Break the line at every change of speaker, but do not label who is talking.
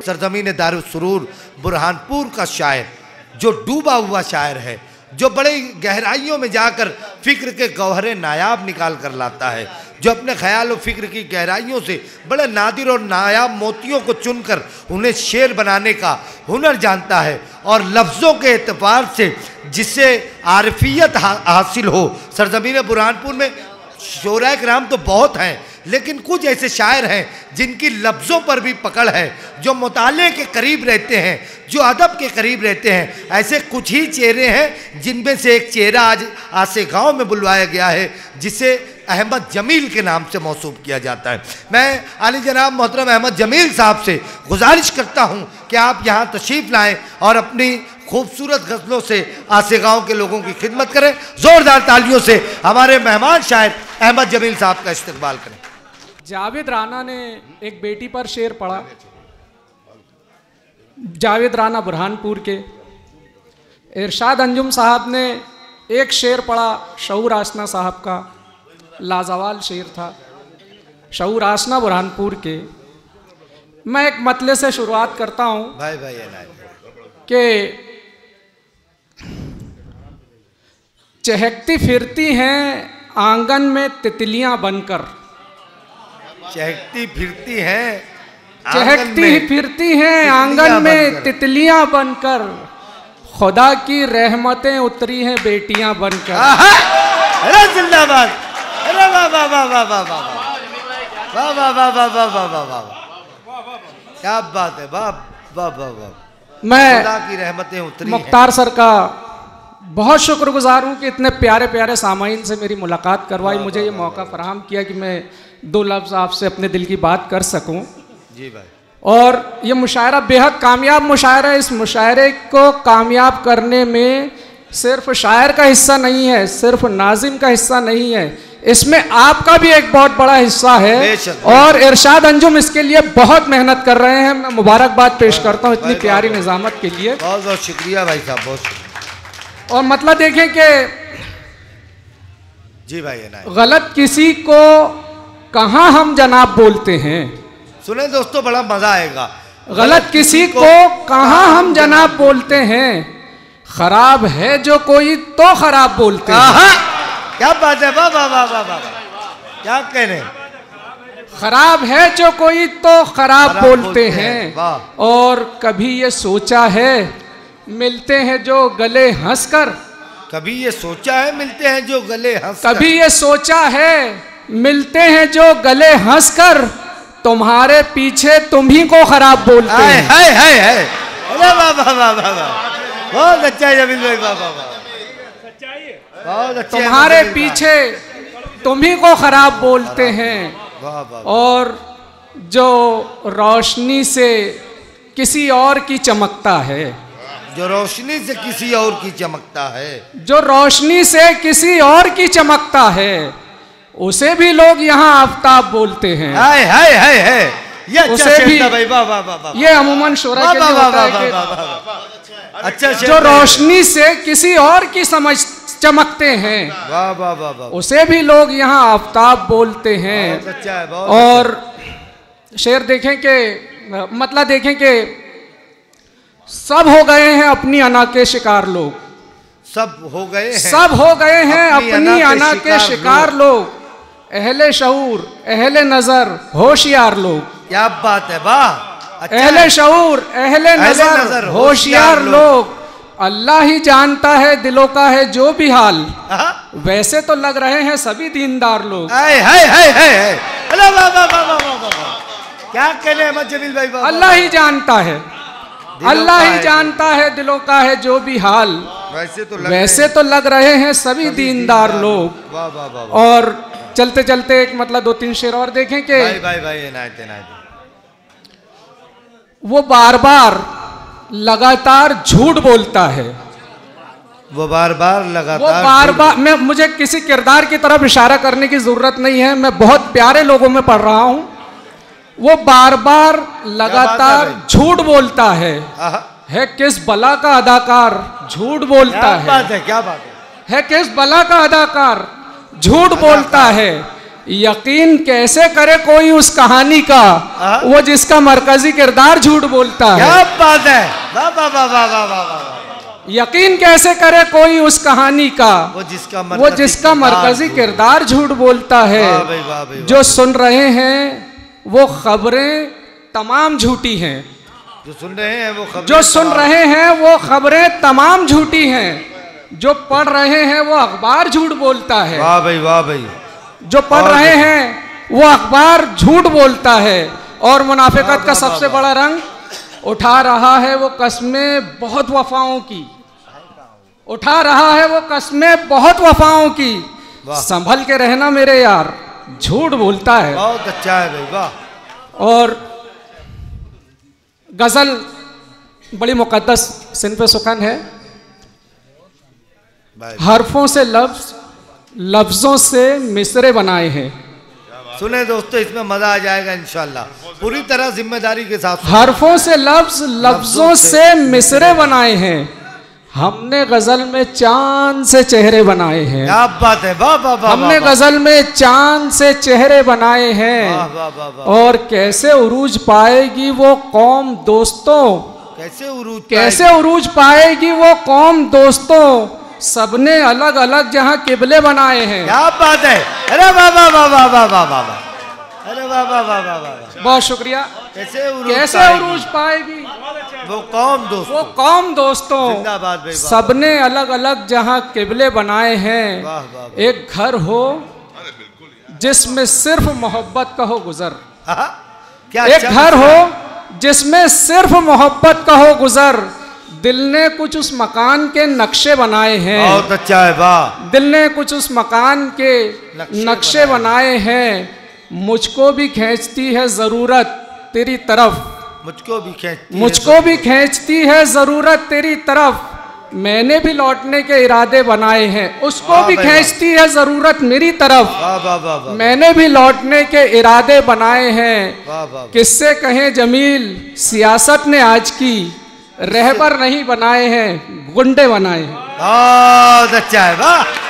सरजमीन दारुस्सुरूर बुरहानपुर का शायर, जो डूबा हुआ शायर है, जो बड़े गहराइयों में जाकर फ़िक्र के गौहरे नायाब निकाल कर लाता है, जो अपने ख्याल और फ़िक्र की गहराइयों से बड़े नादिर और नायाब मोतियों को चुनकर उन्हें शेर बनाने का हुनर जानता है, और लफ्ज़ों के एतबार से जिससे आरफियत हासिल हो। सरजमीन बुरहानपुर में शोराए किराम तो बहुत हैं, लेकिन कुछ ऐसे शायर हैं जिनकी लफ्ज़ों पर भी पकड़ है, जो मुताले के करीब रहते हैं, जो अदब के करीब रहते हैं। ऐसे कुछ ही चेहरे हैं जिनमें से एक चेहरा आज आसे गाँव में बुलवाया गया है, जिसे अहमद जमील के नाम से मौसूफ किया जाता है। मैं आली जनाब मोहतरम अहमद जमील साहब से गुजारिश करता हूँ कि आप यहाँ तशरीफ़ लाएँ और अपनी खूबसूरत गज़लों से आसे गाँव के लोगों की खिदमत करें। ज़ोरदार तालियों से हमारे मेहमान शायर अहमद जमील साहब का इस्तकबाल करें।
जावेद राना ने एक बेटी पर शेर पढ़ा। जावेद राना बुरहानपुर के। इरशाद अंजुम साहब ने एक शेर पढ़ा शऊर आसना साहब का, लाजवाल शेर था। शऊर आसना बुरहानपुर के। मैं एक मतले से शुरुआत करता हूँ कि चहकती फिरती हैं आंगन में तितलियां बनकर।
चहकती फिरती हैं
आंगन में तितलियां बनकर, खुदा की रहमतें उतरी हैं बेटियां बनकर।
अरे जिंदाबाद! अरे वाह वाह वाह वाह वाह वाह वाह वाह वाह वाह वाह वाह वाह वाह, क्या बात है! वाह वाह वाह वाह।
मैं
खुदा की रहमतें उतरी हैं।
मुख्तार सर का बहुत शुक्रगुजार हूँ कि इतने प्यारे प्यारे सामाईन से मेरी मुलाकात करवाई, मुझे ये मौका फराहम किया कि मैं दो लफ्ज़ आपसे अपने दिल की बात कर सकूं।
जी भाई।
और ये मुशायरा बेहद कामयाब मुशायरा है। इस मुशायरे को कामयाब करने में सिर्फ शायर का हिस्सा नहीं है, सिर्फ नाजिम का हिस्सा नहीं है, इसमें आपका भी एक बहुत बड़ा हिस्सा है। और इरशाद अंजुम इसके लिए बहुत मेहनत कर रहे हैं। मैं मुबारकबाद पेश करता हूँ इतनी प्यारी निज़ामत के लिए।
बहुत बहुत शुक्रिया भाई साहब, बहुत शुक्रिया।
और मतलब देखें कि
जी भाई,
गलत किसी को कहाँ हम जनाब बोलते हैं।
सुने दोस्तों, बड़ा मजा आएगा।
गलत किसी को कहाँ हम जनाब बोलते हैं, खराब है जो कोई तो खराब बोलते हैं।
क्या बात है! वाह वाह वाह वाह वाह, क्या कह रहे हैं!
खराब है जो कोई तो खराब बोलते हैं। और कभी ये सोचा है मिलते हैं जो गले हंसकर।
कभी ये सोचा है मिलते हैं जो गले हंसकर।
कभी ये सोचा है मिलते हैं जो गले हंसकर, तुम्हारे पीछे तुम ही को खराब बोलते हैं।
हाय हाय हाय! अरे वाह वाह वाह वाह वाह, बहुत अच्छा है जमील भाई, वाह वाह वाह, बहुत अच्छा।
तुम्हारे पीछे तुम ही को खराब बोलते हैं।
वाह वाह।
और जो रोशनी से किसी और की चमकता है,
जो रोशनी से किसी और की चमकता है,
जो रोशनी से किसी और की चमकता है, उसे भी लोग यहाँ आफताब बोलते हैं।
हाय हाय हाय हाय, ये अच्छा
भी
भाई, वाह वाह वाह वाह।
ये अमूमन शोरा के लिए होता है कि
अच्छा
जो रोशनी से किसी और की समझ चमकते हैं,
वाह वाह वाह वाह,
उसे भी लोग यहाँ आफताब बोलते हैं।
बहुत अच्छा है, बहुत।
और शेर देखें कि मतलब देखें कि सब हो गए हैं अपनी अना के शिकार लोग।
सब हो गए हैं,
सब हो गए हैं अपनी अना के शिकार लोग। अहले शऊर, अहले नजर, होशियार लोग।
क्या बात है! वाह!
अहले शऊर, अहले नजर, होशियार लोग। अल्लाह ही जानता है दिलों का है जो भी हाल, वैसे तो लग रहे हैं सभी दीनदार लोग।
हाय हाय हाय हाय! अरे वाह वाह वाह वाह वाह, क्या कहने अहमद जमील भाई!
अल्लाह ही जानता है, अल्लाह ही जानता है दिलों का है जो भी हाल, वैसे तो लग रहे हैं सभी दीनदार लोग।
वाह वाह वाह।
और चलते चलते एक मतलब दो तीन शेर और देखें कि
भाई भाई भाई, इनायत इनायत।
वो बार बार लगातार झूठ बोलता है।
वो बार बार
मैं मुझे किसी किरदार की तरफ इशारा करने की जरूरत नहीं है, मैं बहुत प्यारे लोगों में पढ़ रहा हूँ। वो बार बार लगातार झूठ बोलता है किस बला का अदाकार झूठ बोलता है।
क्या बात है, क्या बात
है किस बला का अदाकार झूठ बोलता है। यकीन कैसे करे कोई उस कहानी का वो जिसका मरकजी किरदार झूठ बोलता है।
क्या बात है, वाह वाह वाह वाह वाह वाह वाह।
यकीन कैसे करे कोई उस कहानी का वो जिसका मरकजी किरदार झूठ बोलता है।
वाह भाई, वाह भाई,
जो सुन रहे हैं वो खबरें तमाम झूठी हैं।
जो सुन रहे हैं वो
खबरें तमाम झूठी हैं। जो पढ़ रहे हैं वो अखबार झूठ बोलता है।
वाह भाई, वाह भाई।
जो पढ़ रहे हैं वो अखबार झूठ बोलता है। और मुनाफिकत का सबसे बड़ा रंग उठा रहा है वो कस्में बहुत वफाओं की, उठा रहा है वो कस्में बहुत वफाओं की। संभल के रहना मेरे यार, झूठ बोलता है।
बहुत अच्छा है भाई, वाह।
और गजल बड़ी मुकद्दस सिन्फ़े सुखन है। हरफों से लफ्जों से मिसरे बनाए हैं।
सुने दोस्तों, इसमें मजा आ जाएगा इंशाल्लाह, पूरी तरह जिम्मेदारी के साथ।
हरफों से लफ्जों से मिसरे बनाए हैं। हमने गजल में चांद से चेहरे बनाए हैं।
क्या बात है, वाह वाह वाह।
हमने गजल में चांद से चेहरे बनाए हैं। और कैसे उरूज पाएगी वो कौम दोस्तों, कैसे उरूज पाएगी वो कौम दोस्तों, सबने अलग अलग जहां किबले बनाए हैं।
क्या बात है, अरे वाह वाह वाह वाह वाह वाह वाह, अरे वाह वाह वाह वाह वाह।
बहुत शुक्रिया। कैसे उरूज पाएगी
वो कौम दोस्तों, जिंदाबाद भाई।
सबने अलग अलग जहां किबले बनाए हैं।
वाह वाह।
एक घर हो जिसमें सिर्फ मोहब्बत का हो गुजर, एक घर हो जिसमें सिर्फ मोहब्बत का हो गुजर, दिल ने कुछ उस मकान के नक्शे बनाए हैं।
बहुत अच्छा है, वाह।
दिल ने कुछ उस मकान के नक्शे बनाए हैं। मुझको भी खींचती है जरूरत तेरी तरफ, मुझको भी खींचती है जरूरत तेरी तरफ, मैंने भी लौटने के इरादे बनाए हैं। उसको भी खींचती है जरूरत मेरी तरफ, मैंने भी लौटने के इरादे बनाए हैं। किससे कहें जमील सियासत ने आज की, रहबर नहीं बनाए हैं गुंडे बनाए हैं।
बहुत अच्छा है, वाह।